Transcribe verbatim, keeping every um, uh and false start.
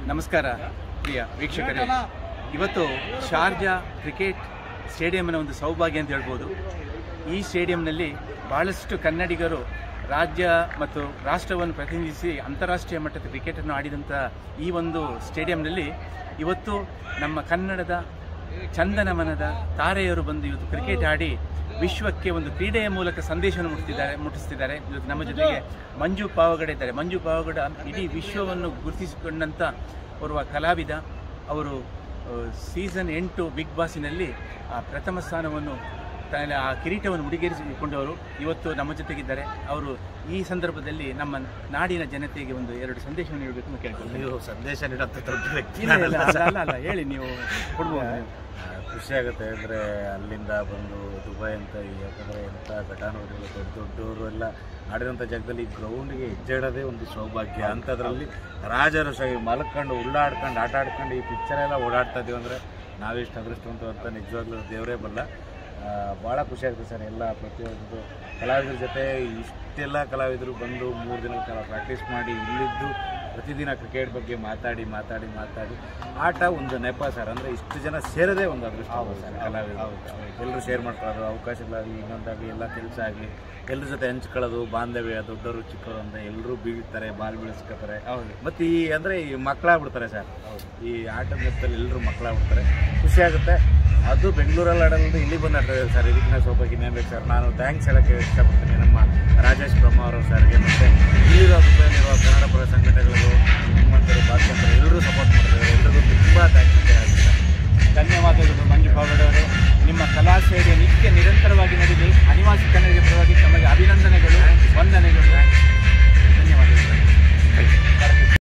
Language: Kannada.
ನಮಸ್ಕಾರ ಪ್ರಿಯ ವೀಕ್ಷಕರೇ, ಇವತ್ತು ಶಾರ್ಜಾ ಕ್ರಿಕೆಟ್ ಸ್ಟೇಡಿಯಂನ ಒಂದು ಸೌಭಾಗ್ಯ ಅಂತ ಹೇಳ್ಬೋದು. ಈ ಸ್ಟೇಡಿಯಂನಲ್ಲಿ ಬಹಳಷ್ಟು ಕನ್ನಡಿಗರು ರಾಜ್ಯ ಮತ್ತು ರಾಷ್ಟ್ರವನ್ನು ಪ್ರತಿನಿಧಿಸಿ ಅಂತಾರಾಷ್ಟ್ರೀಯ ಮಟ್ಟದ ಕ್ರಿಕೆಟನ್ನು ಆಡಿದಂಥ ಈ ಒಂದು ಸ್ಟೇಡಿಯಂನಲ್ಲಿ ಇವತ್ತು ನಮ್ಮ ಕನ್ನಡದ ಚಂದನಮನದ ತಾರೆಯರು ಬಂದು ಇವತ್ತು ಕ್ರಿಕೆಟ್ ಆಡಿ ವಿಶ್ವಕ್ಕೆ ಒಂದು ಕ್ರೀಡೆಯ ಮೂಲಕ ಸಂದೇಶವನ್ನು ಮುಟ್ಟಿದ್ದಾರೆ ಮುಟ್ಟಿಸ್ತಿದ್ದಾರೆ. ಇವತ್ತು ನಮ್ಮ ಜೊತೆಗೆ ಮಂಜು ಪಾವಗಡ ಇದ್ದಾರೆ. ಮಂಜು ಪಾವಗಡ ಇಡೀ ವಿಶ್ವವನ್ನು ಗುರುತಿಸಿಕೊಂಡಂಥ ಓರ್ವ ಕಲಾವಿದ. ಅವರು ಸೀಸನ್ ಎಂಟು ಬಿಗ್ ಬಾಸಿನಲ್ಲಿ ಆ ಪ್ರಥಮ ಸ್ಥಾನವನ್ನು ಆ ಕಿರೀಟವನ್ನು ಮುಡಿಗೇರಿಸಿಕೊಂಡವರು ಇವತ್ತು ನಮ್ಮ ಜೊತೆಗಿದ್ದಾರೆ. ಅವರು ಈ ಸಂದರ್ಭದಲ್ಲಿ ನಮ್ಮ ನಾಡಿನ ಜನತೆಗೆ ಒಂದು ಎರಡು ಸಂದೇಶವನ್ನು ನೀಡಬೇಕು ಅಂತ ಕೇಳ್ತಾರೆ. ನೀವು ಸಂದೇಶ ನೀಡೋಂಥ ಅಲ್ಲ ಅಲ್ಲ ಹೇಳಿ, ನೀವು ಕೊಡ್ಬೋದು. ಖುಷಿ ಆಗುತ್ತೆ. ಅಂದರೆ ಅಲ್ಲಿಂದ ಬಂದು ದುಬೈ ಅಂತ, ಯಾಕಂದರೆ ಎಂಥ ಘಟಾನುಘಟಿಗಳು ದೊಡ್ಡ ದೊಡ್ಡವರು ಎಲ್ಲ ಆಡಿರೋಂಥ ಜಾಗದಲ್ಲಿ ಗ್ರೌಂಡಿಗೆ ಹೆಜ್ಜೆ ಇಡೋದೇ ಒಂದು ಸೌಭಾಗ್ಯ. ಅಂಥದ್ರಲ್ಲಿ ರಾಜರುಷಾಗಿ ಮಲ್ಕೊಂಡು ಉಳ್ಳಾಡ್ಕೊಂಡು ಆಟ ಆಡ್ಕೊಂಡು ಈ ಪಿಕ್ಚರೆಲ್ಲ ಓಡಾಡ್ತಾ ಇದ್ದೀವಿ ಅಂದರೆ ನಾವಿಷ್ಟು ಅದೃಷ್ಟವಂತ ಅಂತ ನಿಜವಾಗ್ಲೂ ದೇವರೇ ಬಲ್ಲ. ಭಾಳ ಖುಷಿ ಆಗುತ್ತೆ ಸರ್. ಎಲ್ಲ ಪ್ರತಿಯೊಂದು ಕಲಾವಿದರ ಜೊತೆ ಇಷ್ಟೆಲ್ಲ ಕಲಾವಿದರು ಬಂದು ಮೂರು ದಿನಗಳ ಕಾಲ ಪ್ರಾಕ್ಟೀಸ್ ಮಾಡಿ ಇಲ್ಲಿದ್ದು ಪ್ರತಿದಿನ ಕ್ರಿಕೆಟ್ ಬಗ್ಗೆ ಮಾತಾಡಿ ಮಾತಾಡಿ ಮಾತಾಡಿ ಆಟ ಒಂದು ನೆಪ ಸರ್. ಅಂದರೆ ಇಷ್ಟು ಜನ ಸೇರೋದೇ ಒಂದು ಅದೃಷ್ಟ ಸರ್. ಕಲಾವಿದರು ಎಲ್ಲರೂ ಶೇರ್ ಮಾಡ್ಕೊಳ್ಳೋದು, ಅವಕಾಶಗಳಾಗಲಿ ಇನ್ನೊಂದಾಗಲಿ ಎಲ್ಲ ಕೆಲಸ ಆಗಲಿ ಎಲ್ಲರ ಜೊತೆ ಹಂಚ್ಕೊಳ್ಳೋದು, ಬಾಂಧವ್ಯ, ದೊಡ್ಡವರು ಚಿಕ್ಕವರು ಅಂತ ಎಲ್ಲರೂ ಬೀಳ್ತಾರೆ, ಬಾಲ್ ಬೀಳಿಸ್ಕೊತಾರೆ. ಮತ್ತು ಈ ಅಂದರೆ ಈ ಮಕ್ಕಳಾಗ್ಬಿಡ್ತಾರೆ ಸರ್. ಈ ಆಟದ ನೆಪದಲ್ಲಿ ಎಲ್ಲರೂ ಮಕ್ಕಳಾಗ್ಬಿಡ್ತಾರೆ. ಖುಷಿ ಆಗುತ್ತೆ. ಅದು ಬೆಂಗಳೂರಲ್ಲಿ ಆಡೋದು ಇಲ್ಲಿ ಬಂದು ಆಡ್ತಾರೆ ಸರ್. ಇದಕ್ಕಿಂತ ಸೌಭಾಗ್ಯ ಇನ್ನೇನು ಬೇಕು ಸರ್. ನಾನು ಥ್ಯಾಂಕ್ಸ್ ಹೇಳೋಕ್ಕೆ ಇಷ್ಟಪಡ್ತೀನಿ ನಮ್ಮ ರಾಜೇಶ್ ಬ್ರಹ್ಮ ಅವರು ಸರ್ಗೆ, ಮತ್ತು ಇಲ್ಲಿರೋ ದುಬೈಲಿರುವ ಕನ್ನಡ ಪರ ಸಂಘಟನೆಗಳು, ನಿಮ್ಮಂತರು ಭಾಷೆಂತರು ಎಲ್ಲರೂ ಸಪೋರ್ಟ್ ಮಾಡ್ತಾರೆ. ಎಲ್ರಿಗೂ ತುಂಬ ಥ್ಯಾಂಕ್ಸ್ ಅಂತ ಹೇಳ್ತೀನಿ ಸರ್. ಧನ್ಯವಾದಗಳು ಮಂಜು ಪಾವಗಡ ಅವರು. ನಿಮ್ಮ ಕಲಾ ಸೇವೆ ನಿತ್ಯ ನಿರಂತರವಾಗಿ ನಡೆಯಲಿ. ಅನಿವಾಸಿ ಕನ್ನಡಿಗರ ಪರವಾಗಿ ತಮಗೆ ಅಭಿನಂದನೆಗಳು, ವಂದನೆಗಳು.